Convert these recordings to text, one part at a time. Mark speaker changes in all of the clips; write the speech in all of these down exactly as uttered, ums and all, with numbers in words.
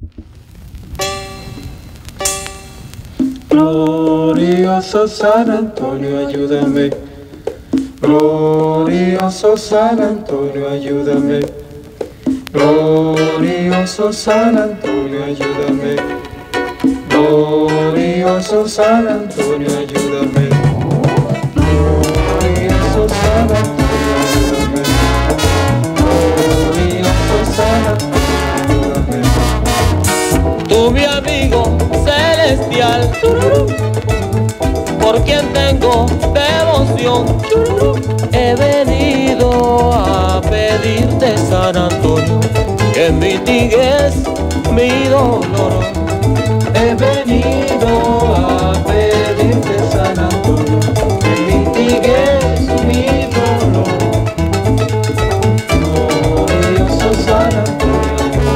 Speaker 1: Glorioso San Antonio, ayúdame. Glorioso San Antonio, ayúdame. Glorioso San Antonio, ayúdame. Glorioso San Antonio, ayúdame. Glorioso San Antonio, ayúdame. Glorioso San Antonio, ayúdame.
Speaker 2: Tú, mi amigo celestial, por quien tengo devoción, he venido a pedirte, San Antonio, que mitigues mi dolor.
Speaker 1: He venido a pedirte, San Antonio, que mitigues mi dolor. Glorioso San Antonio,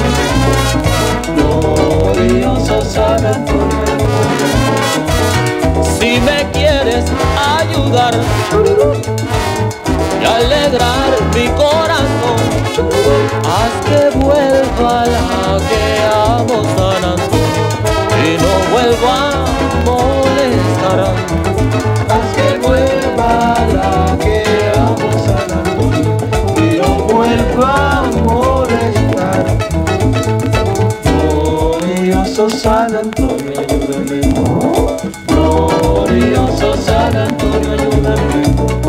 Speaker 1: glorioso San Antonio.
Speaker 2: Si me quieres ayudar y alegrar mi corazón, haz que vuelva la que amo, San Antonio, y no vuelva a molestar.
Speaker 1: Haz que vuelva la que amo, San Antonio, y no vuelva a molestar. Glorioso San Antonio, ayúdame. Glorioso San Antonio, ayúdame.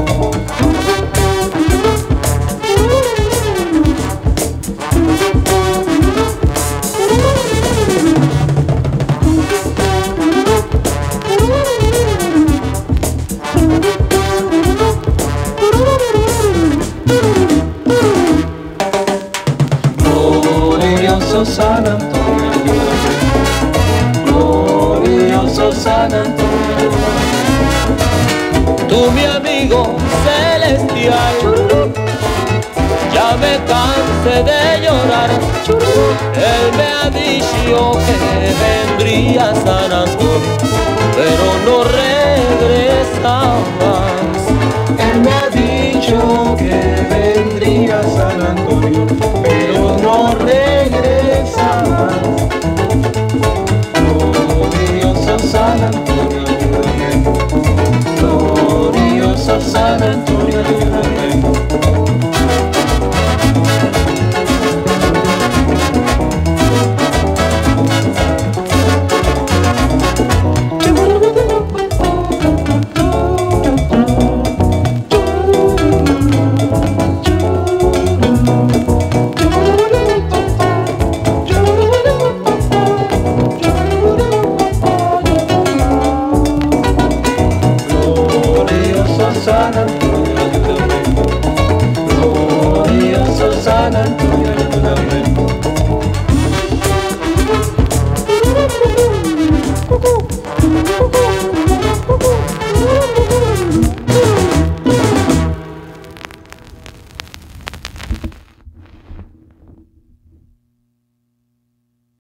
Speaker 1: Glorioso San Antonio, ayúdame. Glorioso San Antonio, ayúdame.
Speaker 2: Tú, mi amigo celestial, ya me cansé de llorar. Él me ha dicho que vendría, San Antonio, pero no regresa más.
Speaker 1: Él me ha dicho que vendría, San Antonio, pero no regresa más. Glorioso San Antonio, ayúdame. Glorioso San Antonio, ayúdame. San Antonio.